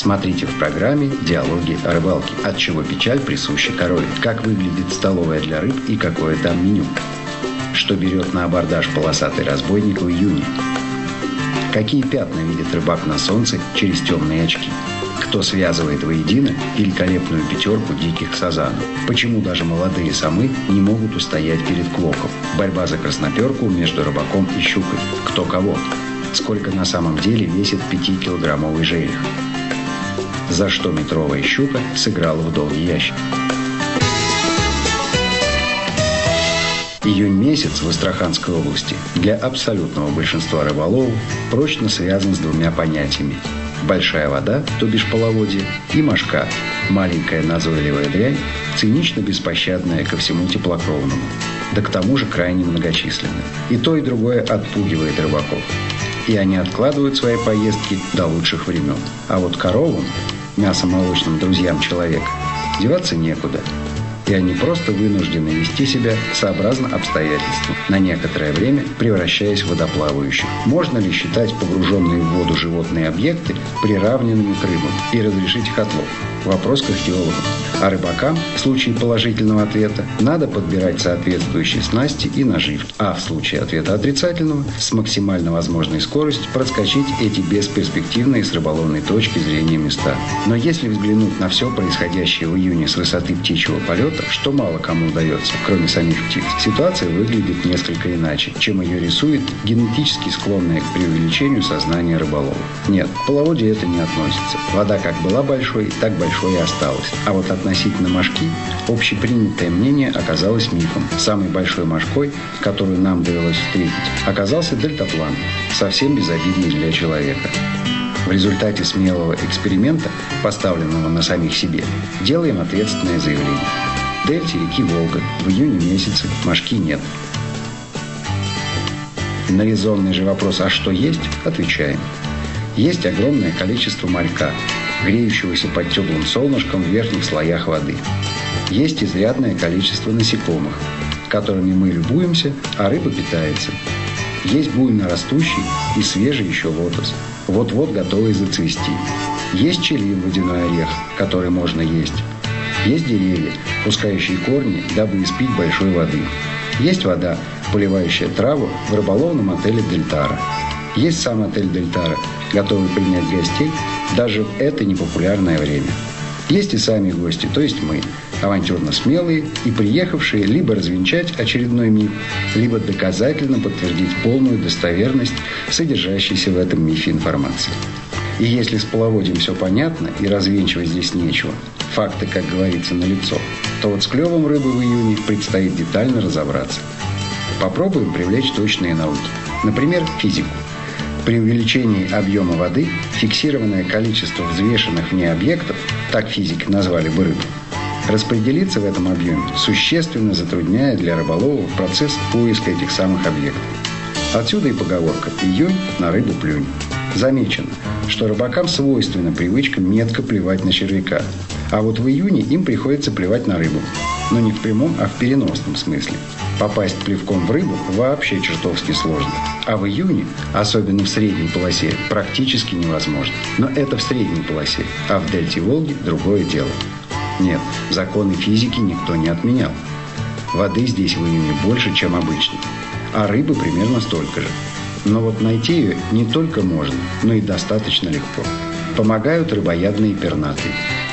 Смотрите в программе «Диалоги о рыбалке». От чего печаль присуща корове? Как выглядит столовая для рыб и какое там меню? Что берет на абордаж полосатый разбойник в июне? Какие пятна видит рыбак на солнце через темные очки? Кто связывает воедино великолепную пятерку диких сазанов? Почему даже молодые самы не могут устоять перед клоком? Борьба за красноперку между рыбаком и щукой. Кто кого? Сколько на самом деле весит 5-килограммовый жерех? За что метровая щука сыграла в долгий ящик? Июнь месяц в Астраханской области для абсолютного большинства рыболовов прочно связан с двумя понятиями: большая вода, то бишь половодье, и мошка, маленькая назойливая дрянь, цинично беспощадная ко всему теплокровному, да к тому же крайне многочисленная. И то, и другое отпугивает рыбаков. И они откладывают свои поездки до лучших времен. А вот коровам, мясомолочным друзьям человека, деваться некуда. И они просто вынуждены вести себя сообразно обстоятельствам, на некоторое время превращаясь в водоплавающих. Можно ли считать погруженные в воду животные объекты приравненными к рыбам и разрешить их отлов? Вопрос к археологам. А рыбакам, в случае положительного ответа, надо подбирать соответствующие снасти и наживки. А в случае ответа отрицательного, с максимально возможной скоростью проскочить эти бесперспективные с рыболовной точки зрения места. Но если взглянуть на все происходящее в июне с высоты птичьего полета, что мало кому удается, кроме самих птиц, ситуация выглядит несколько иначе, чем ее рисует генетически склонное к преувеличению сознание рыболова. Нет, к половодью это не относится. Вода как была большой, так большой и осталась. А вот относительно мошки общепринятое мнение оказалось мифом. Самой большой мошкой, которую нам довелось встретить, оказался дельтаплан, совсем безобидный для человека. В результате смелого эксперимента, поставленного на самих себе, делаем ответственное заявление. В дельте реки Волга в июне месяце мошки нет. На резонный же вопрос «а что есть?» отвечаем. Есть огромное количество малька, греющегося под теплым солнышком в верхних слоях воды. Есть изрядное количество насекомых, которыми мы любуемся, а рыба питается. Есть буйно растущий и свежий еще лотос, вот-вот готовый зацвести. Есть пчелин водяной орех, который можно есть. Есть деревья, пускающие корни, дабы испить большой воды. Есть вода, поливающая траву в рыболовном отеле «Дельтара». Есть сам отель «Дельтара», готовый принять гостей даже в это непопулярное время. Есть и сами гости, то есть мы, авантюрно смелые и приехавшие либо развенчать очередной миф, либо доказательно подтвердить полную достоверность содержащейся в этом мифе информации. И если с половодьем все понятно и развенчивать здесь нечего, факты, как говорится, налицо, то вот с клевом рыбы в июне предстоит детально разобраться. Попробуем привлечь точные науки, например, физику. При увеличении объема воды фиксированное количество взвешенных в ней объектов, так физики назвали бы рыбу, распределится в этом объеме, существенно затрудняя для рыболовов процесс поиска этих самых объектов. Отсюда и поговорка «июнь на рыбу плюнь». Замечено, что рыбакам свойственна привычка метко плевать на червяка, а вот в июне им приходится плевать на рыбу. Но не в прямом, а в переносном смысле. Попасть плевком в рыбу вообще чертовски сложно. А в июне, особенно в средней полосе, практически невозможно. Но это в средней полосе, а в дельте Волги другое дело. Нет, законы физики никто не отменял. Воды здесь в июне больше, чем обычно. А рыбы примерно столько же. Но вот найти ее не только можно, но и достаточно легко. Помогают рыбоядные пернатые.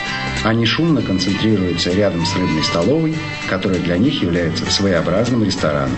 Они шумно концентрируются рядом с рыбной столовой, которая для них является своеобразным рестораном.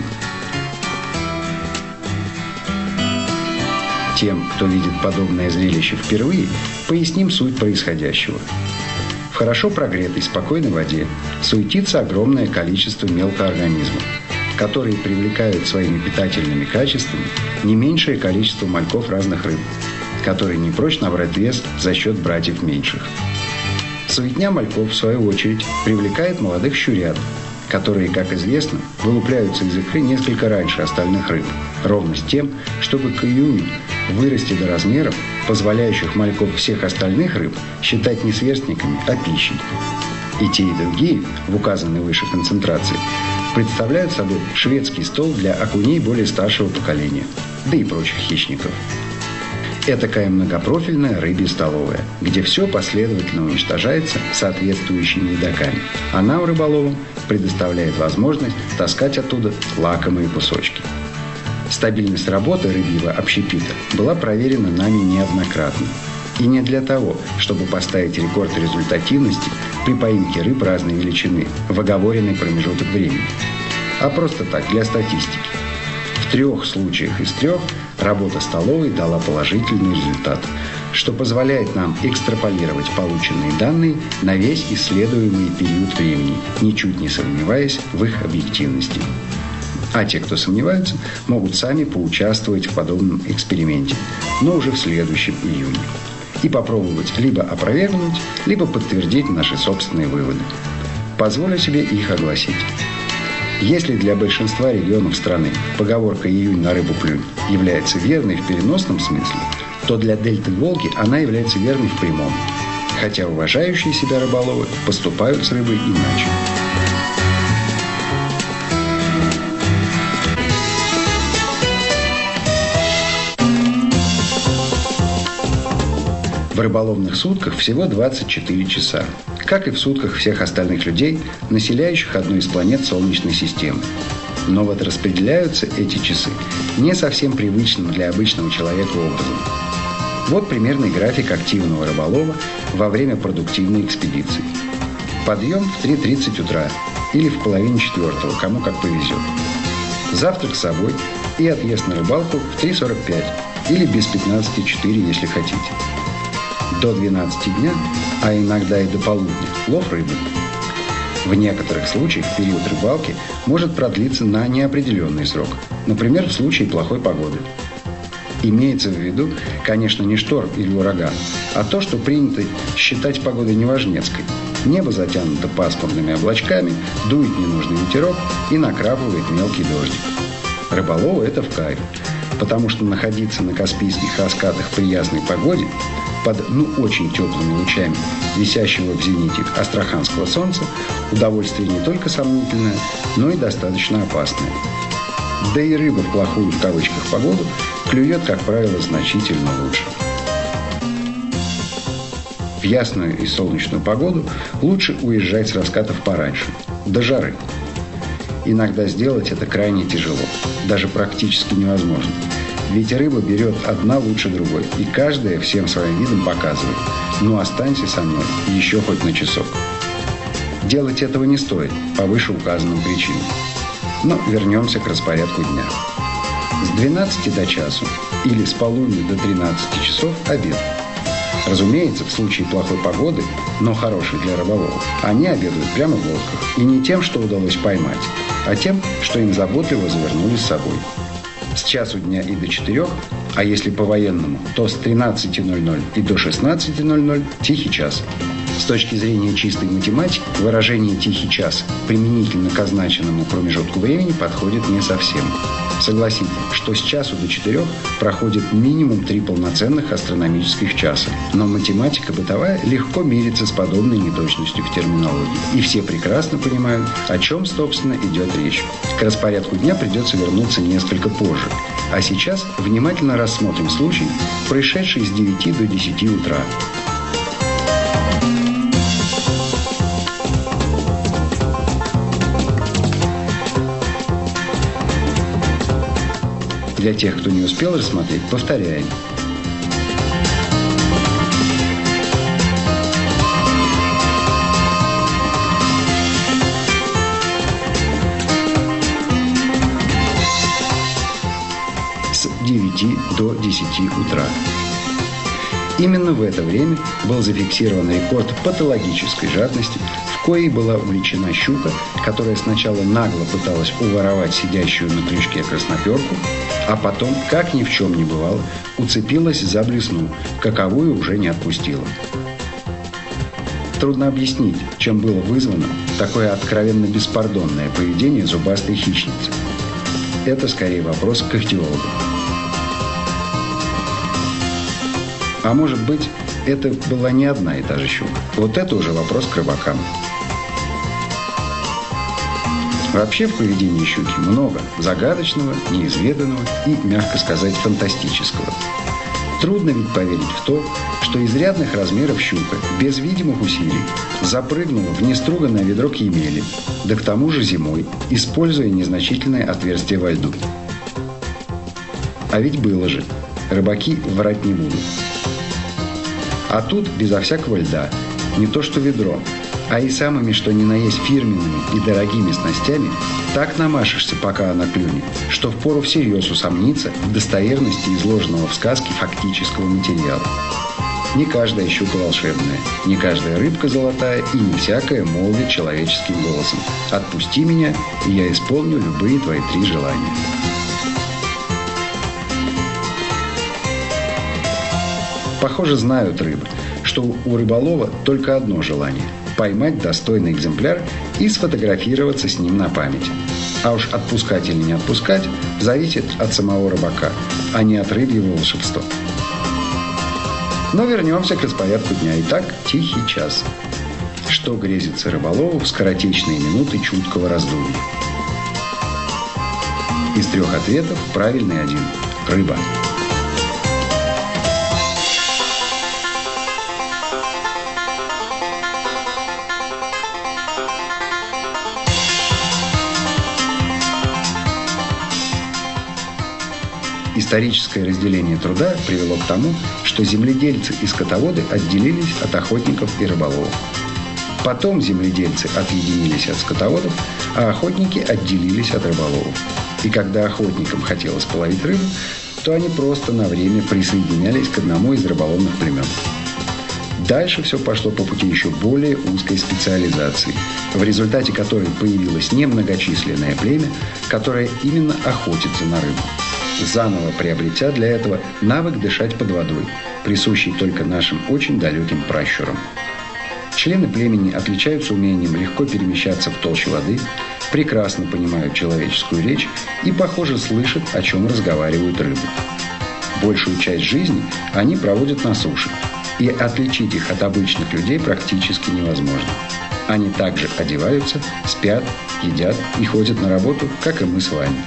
Тем, кто видит подобное зрелище впервые, поясним суть происходящего. В хорошо прогретой, спокойной воде суетится огромное количество мелкоорганизмов, которые привлекают своими питательными качествами не меньшее количество мальков разных рыб, которые не прочь набрать вес за счет братьев меньших. Суетня мальков, в свою очередь, привлекает молодых щурят, которые, как известно, вылупляются из икры несколько раньше остальных рыб, ровно с тем, чтобы к июню вырасти до размеров, позволяющих мальков всех остальных рыб считать не сверстниками, а пищей. И те, и другие, в указанной выше концентрации, представляют собой шведский стол для окуней более старшего поколения, да и прочих хищников. Этакая многопрофильная рыбья столовая, где все последовательно уничтожается соответствующими едоками. А нам, рыболовам, предоставляет возможность таскать оттуда лакомые кусочки. Стабильность работы рыбьего общепита была проверена нами неоднократно. И не для того, чтобы поставить рекорд результативности при поимке рыб разной величины в оговоренный промежуток времени, а просто так, для статистики. В 3 случаях из 3 работа столовой дала положительный результат, что позволяет нам экстраполировать полученные данные на весь исследуемый период времени, ничуть не сомневаясь в их объективности. А те, кто сомневаются, могут сами поучаствовать в подобном эксперименте, но уже в следующем июне, и попробовать либо опровергнуть, либо подтвердить наши собственные выводы. Позволю себе их огласить. Если для большинства регионов страны поговорка «июнь на рыбу плюнь» является верной в переносном смысле, то для дельты Волги она является верной в прямом, хотя уважающие себя рыболовы поступают с рыбой иначе. В рыболовных сутках всего 24 часа, как и в сутках всех остальных людей, населяющих одну из планет Солнечной системы. Но вот распределяются эти часы не совсем привычным для обычного человека образом. Вот примерный график активного рыболова во время продуктивной экспедиции. Подъем в 3:30 утра или в половине 4, кому как повезет. Завтрак с собой и отъезд на рыбалку в 3:45 или без 15:04, если хотите. До 12 дня, а иногда и до полудня, лов рыбы. В некоторых случаях период рыбалки может продлиться на неопределенный срок, например, в случае плохой погоды. Имеется в виду, конечно, не шторм или ураган, а то, что принято считать погодой неважнецкой. Небо затянуто пасмурными облачками, дует ненужный ветерок и накрапывает мелкий дождик. Рыболову это в кайф, потому что находиться на Каспийских раскатах при ясной погоде под очень теплыми лучами висящего в зените астраханского солнца удовольствие не только сомнительное, но и достаточно опасное. Да и рыба в плохую в кавычках погоду клюет, как правило, значительно лучше. В ясную и солнечную погоду лучше уезжать с раскатов пораньше, до жары. Иногда сделать это крайне тяжело, даже практически невозможно. Ведь рыба берет одна лучше другой, и каждая всем своим видом показывает: ну останься со мной еще хоть на часок. Делать этого не стоит по вышеуказанным причинам. Но вернемся к распорядку дня. С 12 до часу или с полудня до 13 часов обед. Разумеется, в случае плохой погоды, но хорошей для рыболовов, они обедают прямо в лодках. И не тем, что удалось поймать, а тем, что им заботливо завернули с собой. С часу дня и до 4, а если по-военному, то с 13:00 и до 16:00 тихий час. С точки зрения чистой математики, выражение «тихий час» применительно к означенному промежутку времени подходит не совсем. Согласитесь, что с часу до 4 проходит минимум 3 полноценных астрономических часа. Но математика бытовая легко мирится с подобной неточностью в терминологии. И все прекрасно понимают, о чем, собственно, идет речь. К распорядку дня придется вернуться несколько позже. А сейчас внимательно рассмотрим случай, происшедший с 9 до 10 утра. Для тех, кто не успел рассмотреть, повторяем. С 9 до 10 утра. Именно в это время был зафиксирован рекорд патологической жадности, в коей была увлечена щука, которая сначала нагло пыталась уворовать сидящую на крючке красноперку, а потом, как ни в чем не бывало, уцепилась за блесну, каковую уже не отпустила. Трудно объяснить, чем было вызвано такое откровенно беспардонное поведение зубастой хищницы. Это скорее вопрос к ихтиологу. А может быть, это была не одна и та же щука. Вот это уже вопрос к рыбакам. Вообще в поведении щуки много загадочного, неизведанного и, мягко сказать, фантастического. Трудно ведь поверить в то, что изрядных размеров щука, без видимых усилий, запрыгнула в неструганное ведро к емели, да к тому же зимой, используя незначительное отверстие во льду. А ведь было же, рыбаки врать не будут. А тут безо всякого льда, не то что ведро, а и самыми что ни на есть фирменными и дорогими снастями так намашешься, пока она клюнет, что впору всерьез усомниться в достоверности изложенного в сказке фактического материала. Не каждая щука волшебная, не каждая рыбка золотая и не всякая молвит человеческим голосом: «Отпусти меня, и я исполню любые твои 3 желания». Похоже, знают рыбы, что у рыболова только одно желание – поймать достойный экземпляр и сфотографироваться с ним на память. А уж отпускать или не отпускать зависит от самого рыбака, а не от рыбьего волшебства. Но вернемся к распорядку дня. Итак, тихий час. Что грезится рыболову в скоротечные минуты чуткого раздумья? Из 3 ответов правильный один – рыба. Историческое разделение труда привело к тому, что земледельцы и скотоводы отделились от охотников и рыболовов. Потом земледельцы отъединились от скотоводов, а охотники отделились от рыболовов. И когда охотникам хотелось половить рыбу, то они просто на время присоединялись к одному из рыболовных племен. Дальше все пошло по пути еще более узкой специализации, в результате которой появилось немногочисленное племя, которое именно охотится на рыбу, заново приобретя для этого навык дышать под водой, присущий только нашим очень далеким пращурам. Члены племени отличаются умением легко перемещаться в толще воды, прекрасно понимают человеческую речь и, похоже, слышат, о чем разговаривают рыбы. Большую часть жизни они проводят на суше, и отличить их от обычных людей практически невозможно. Они также одеваются, спят, едят и ходят на работу, как и мы с вами.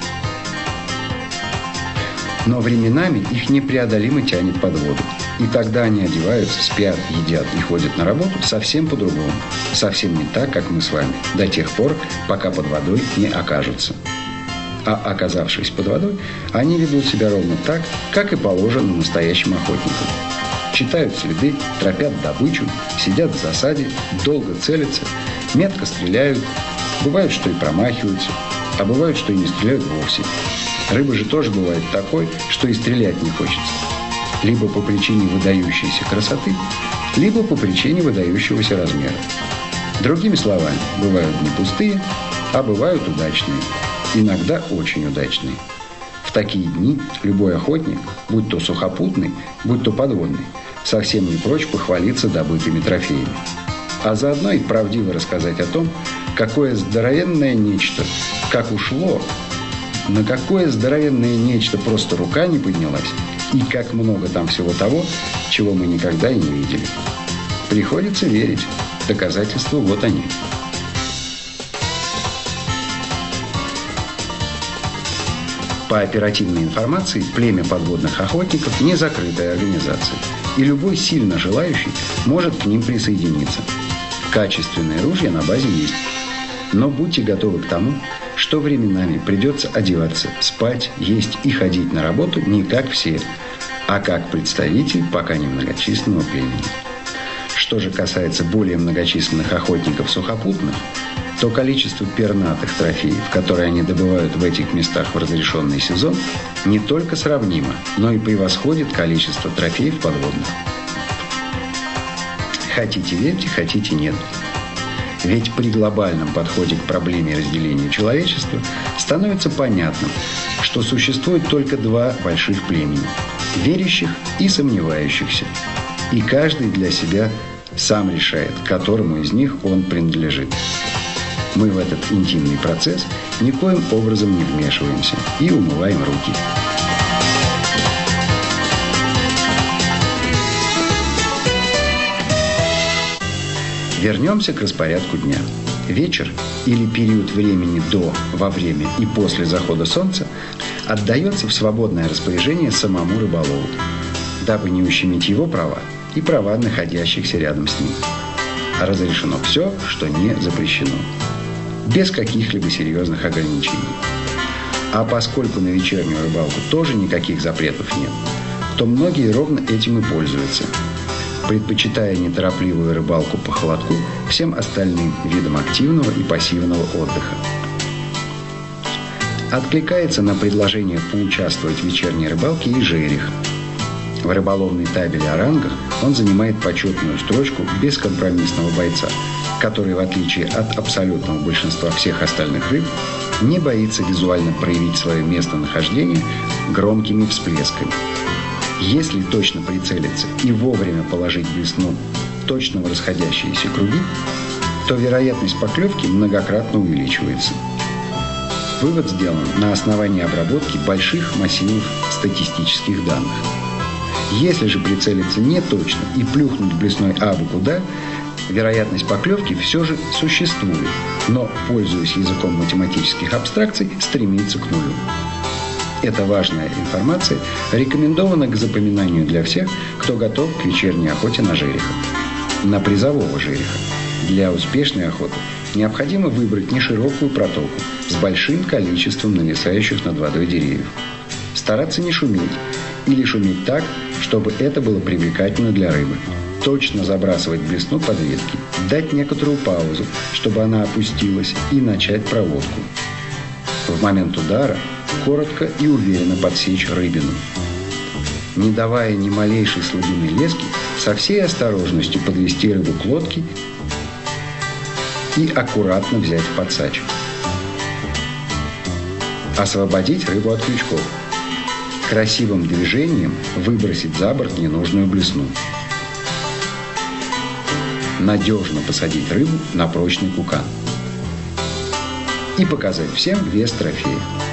Но временами их непреодолимо тянет под воду. И тогда они одеваются, спят, едят и ходят на работу совсем по-другому. Совсем не так, как мы с вами, до тех пор, пока под водой не окажутся. А оказавшись под водой, они ведут себя ровно так, как и положено настоящим охотникам. Читают следы, тропят добычу, сидят в засаде, долго целятся, метко стреляют. Бывает, что и промахиваются, а бывает, что и не стреляют вовсе. Рыба же тоже бывает такой, что и стрелять не хочется. Либо по причине выдающейся красоты, либо по причине выдающегося размера. Другими словами, бывают не пустые, а бывают удачные. Иногда очень удачные. В такие дни любой охотник, будь то сухопутный, будь то подводный, совсем не прочь похвалиться добытыми трофеями. А заодно и правдиво рассказать о том, какое здоровенное нечто, как ушло, на какое здоровенное нечто просто рука не поднялась, и как много там всего того, чего мы никогда и не видели. Приходится верить. Доказательства вот они. По оперативной информации, племя подводных охотников не закрытая организация, и любой сильно желающий может к ним присоединиться. Качественные ружья на базе есть. Но будьте готовы к тому, что временами придется одеваться, спать, есть и ходить на работу не как все, а как представитель пока немногочисленного племени. Что же касается более многочисленных охотников сухопутных, то количество пернатых трофеев, которые они добывают в этих местах в разрешенный сезон, не только сравнимо, но и превосходит количество трофеев подводных. Хотите верьте, хотите нет. Ведь при глобальном подходе к проблеме разделения человечества становится понятным, что существует только 2 больших племени – верящих и сомневающихся. И каждый для себя сам решает, к которому из них он принадлежит. Мы в этот интимный процесс никоим образом не вмешиваемся и умываем руки. Вернемся к распорядку дня. Вечер или период времени до, во время и после захода солнца отдается в свободное распоряжение самому рыболову. дабы не ущемить его права и права находящихся рядом с ним. Разрешено все, что не запрещено, без каких-либо серьезных ограничений. А поскольку на вечернюю рыбалку тоже никаких запретов нет, то многие ровно этим и пользуются, предпочитая неторопливую рыбалку по холодку всем остальным видам активного и пассивного отдыха. Откликается на предложение поучаствовать в вечерней рыбалке и жерех. В рыболовной табеле о рангах он занимает почетную строчку бескомпромиссного бойца, который, в отличие от абсолютного большинства всех остальных рыб, не боится визуально проявить свое местонахождение громкими всплесками. Если точно прицелиться и вовремя положить блесну точно в расходящиеся круги, то вероятность поклевки многократно увеличивается. Вывод сделан на основании обработки больших массивов статистических данных. Если же прицелиться не точно и плюхнуть блесной абы куда, вероятность поклевки все же существует, но, пользуясь языком математических абстракций, стремится к нулю. Эта важная информация рекомендована к запоминанию для всех, кто готов к вечерней охоте на жереха. На призового жереха. Для успешной охоты необходимо выбрать неширокую протоку с большим количеством нависающих над водой деревьев. Стараться не шуметь или шуметь так, чтобы это было привлекательно для рыбы. Точно забрасывать блесну под ветки, дать некоторую паузу, чтобы она опустилась, и начать проводку. В момент удара коротко и уверенно подсечь рыбину. Не давая ни малейшей слабины лески, со всей осторожностью подвести рыбу к лодке и аккуратно взять в подсач. Освободить рыбу от крючков. Красивым движением выбросить за борт ненужную блесну. Надежно посадить рыбу на прочный кукан. И показать всем вес трофея.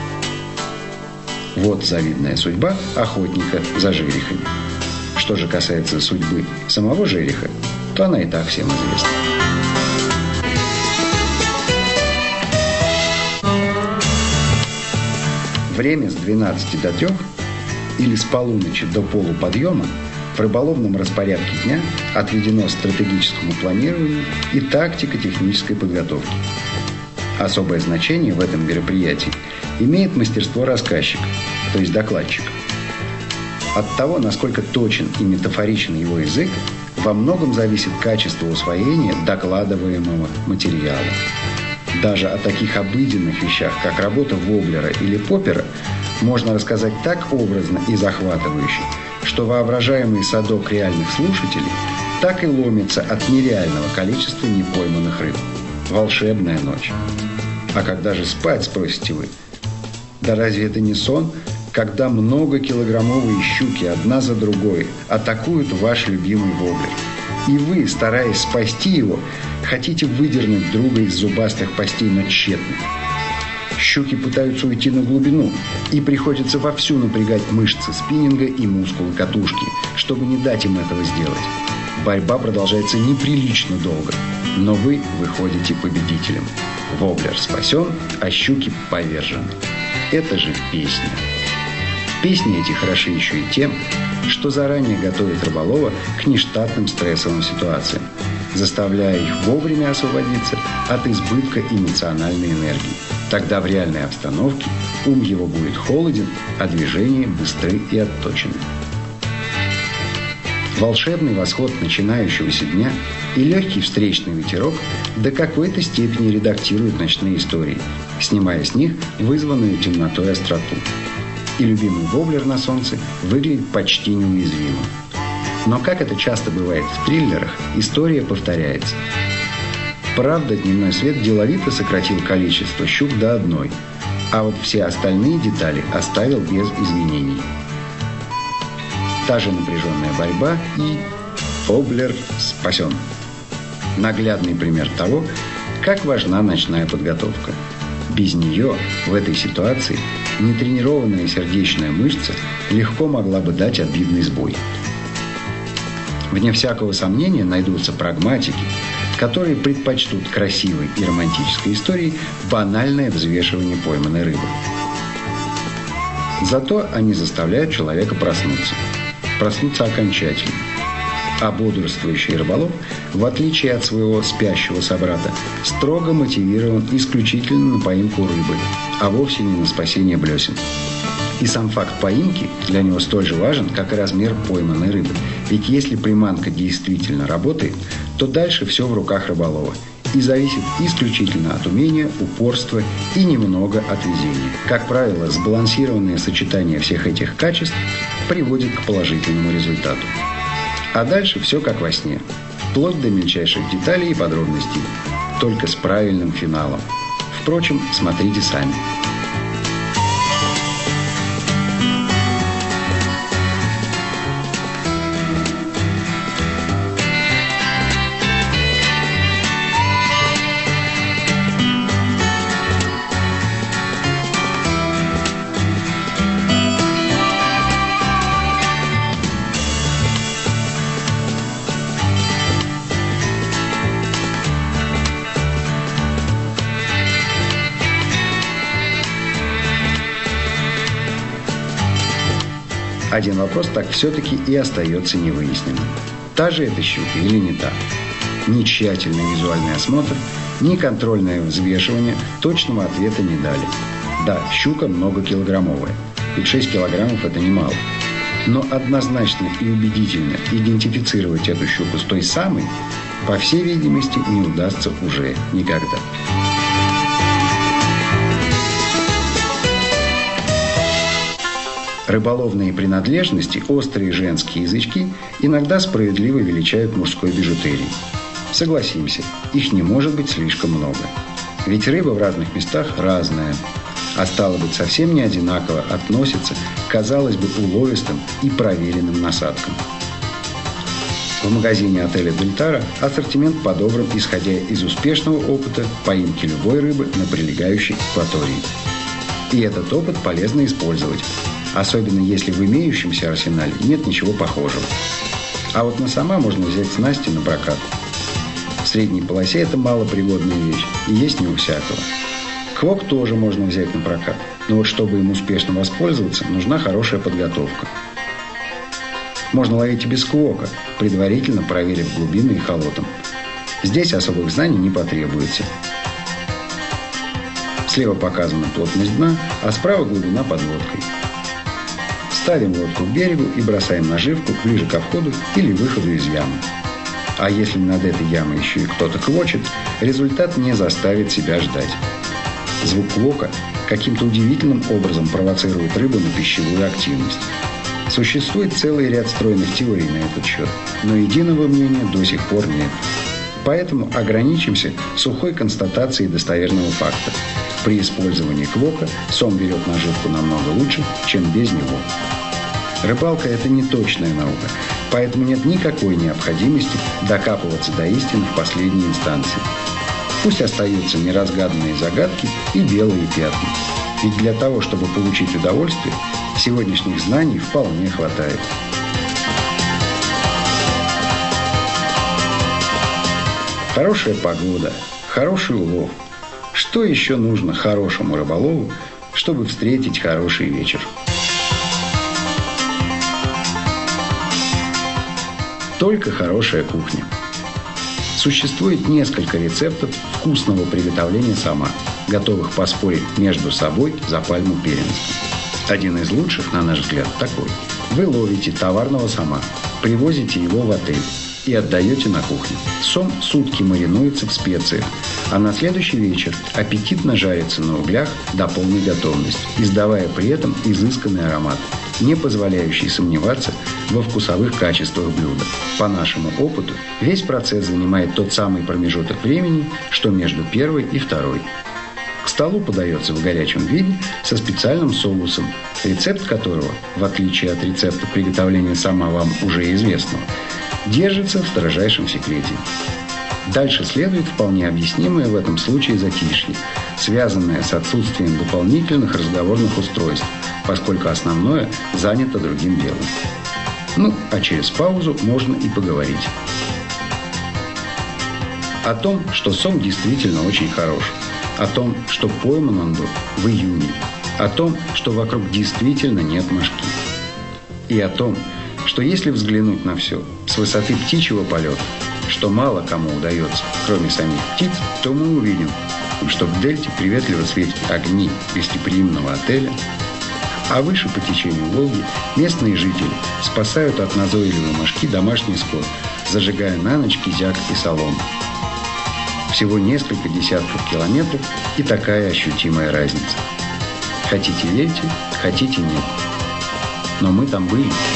Вот завидная судьба охотника за жерехами. Что же касается судьбы самого жереха, то она и так всем известна. Время с 12 до 3 или с полуночи до полуподъема в рыболовном распорядке дня отведено стратегическому планированию и тактико-технической подготовке. Особое значение в этом мероприятии имеет мастерство рассказчика, то есть докладчика. От того, насколько точен и метафоричен его язык, во многом зависит качество усвоения докладываемого материала. Даже о таких обыденных вещах, как работа воблера или поппера, можно рассказать так образно и захватывающе, что воображаемый садок реальных слушателей так и ломится от нереального количества непойманных рыб. Волшебная ночь. А когда же спать, спросите вы? Да разве это не сон, когда многокилограммовые щуки одна за другой атакуют ваш любимый воблер? И вы, стараясь спасти его, хотите выдернуть друга из зубастых пастей, но тщетно. Щуки пытаются уйти на глубину, и приходится вовсю напрягать мышцы спиннинга и мускулы катушки, чтобы не дать им этого сделать. Борьба продолжается неприлично долго, но вы выходите победителем. Воблер спасен, а щуки повержены. Это же песня. Песни эти хороши еще и тем, что заранее готовят рыболова к нештатным стрессовым ситуациям, заставляя их вовремя освободиться от избытка эмоциональной энергии. Тогда в реальной обстановке ум его будет холоден, а движения быстры и отточены. Волшебный восход начинающегося дня и легкий встречный ветерок до какой-то степени редактируют ночные истории, снимая с них вызванную темнотой остроту. И любимый воблер на солнце выглядит почти неуязвимым. Но, как это часто бывает в триллерах, история повторяется. Правда, дневной свет деловито сократил количество щук до одной, а вот все остальные детали оставил без изменений. Та же напряженная борьба, и воблер спасен. Наглядный пример того, как важна ночная подготовка. Без нее в этой ситуации нетренированная сердечная мышца легко могла бы дать обидный сбой. Вне всякого сомнения найдутся прагматики, которые предпочтут красивой и романтической истории банальное взвешивание пойманной рыбы. Зато они заставляют человека проснуться. проснуться окончательно. А бодрствующий рыболов, в отличие от своего спящего собрата, строго мотивирован исключительно на поимку рыбы, а вовсе не на спасение блесен. И сам факт поимки для него столь же важен, как и размер пойманной рыбы. Ведь если приманка действительно работает, то дальше все в руках рыболова и зависит исключительно от умения, упорства и немного от везения. Как правило, сбалансированное сочетание всех этих качеств приводит к положительному результату. А дальше все как во сне, вплоть до мельчайших деталей и подробностей, только с правильным финалом. Впрочем, смотрите сами. Один вопрос так все-таки и остается невыясненным. Та же эта щука или не та? Ни тщательный визуальный осмотр, ни контрольное взвешивание точного ответа не дали. Да, щука многокилограммовая, ведь 6 килограммов – это немало. Но однозначно и убедительно идентифицировать эту щуку с той самой, по всей видимости, не удастся уже никогда. Рыболовные принадлежности, острые женские язычки иногда справедливо величают мужской бижутерией. Согласимся, их не может быть слишком много. Ведь рыба в разных местах разная, а стало быть, совсем не одинаково относится к, казалось бы, уловистым и проверенным насадкам. В магазине отеля «Дельтара» ассортимент подобран, исходя из успешного опыта поимки любой рыбы на прилегающей акватории. И этот опыт полезно использовать, особенно если в имеющемся арсенале нет ничего похожего. А вот на сома можно взять снасти на прокат. В средней полосе это малопригодная вещь, и есть не у всякого. Квок тоже можно взять на прокат, но вот чтобы им успешно воспользоваться, нужна хорошая подготовка. Можно ловить и без квока, предварительно проверив глубины и холотом. Здесь особых знаний не потребуется. Слева показана плотность дна, а справа глубина под лодкой. Ставим лодку к берегу и бросаем наживку ближе ко входу или выходу из ямы. А если над этой ямой еще и кто-то квочет, результат не заставит себя ждать. Звук квока каким-то удивительным образом провоцирует рыбу на пищевую активность. Существует целый ряд стройных теорий на этот счет, но единого мнения до сих пор нет. Поэтому ограничимся сухой констатацией достоверного факта. При использовании квока сом берет наживку намного лучше, чем без него. Рыбалка – это не точная наука, поэтому нет никакой необходимости докапываться до истины в последней инстанции. Пусть остаются неразгаданные загадки и белые пятна. Ведь для того, чтобы получить удовольствие, сегодняшних знаний вполне хватает. Хорошая погода, хороший улов. Что еще нужно хорошему рыболову, чтобы встретить хороший вечер? Только хорошая кухня. Существует несколько рецептов вкусного приготовления сома, готовых поспорить между собой за пальму первенства. Один из лучших, на наш взгляд, такой. Вы ловите товарного сома, привозите его в отель и отдаете на кухню. Сом сутки маринуется в специях, а на следующий вечер аппетитно жарится на углях до полной готовности, издавая при этом изысканный аромат, не позволяющий сомневаться во вкусовых качествах блюда. По нашему опыту, весь процесс занимает тот самый промежуток времени, что между первой и второй. К столу подается в горячем виде со специальным соусом, рецепт которого, в отличие от рецепта приготовления сома вам уже известного, держится в строжайшем секрете. Дальше следует вполне объяснимое в этом случае затишье, связанное с отсутствием дополнительных разговорных устройств, поскольку основное занято другим делом. А через паузу можно и поговорить. О том, что сом действительно очень хорош. О том, что пойман он был в июне. О том, что вокруг действительно нет мошки. И о том, что что если взглянуть на все с высоты птичьего полета, что мало кому удается, кроме самих птиц, то мы увидим, что в дельте приветливо светят огни гостеприимного отеля, а выше по течению Волги местные жители спасают от назойливой мошки домашний скот, зажигая на ночь кизяк и солому. Всего несколько десятков километров и такая ощутимая разница. Хотите верьте, хотите нет. Но мы там были.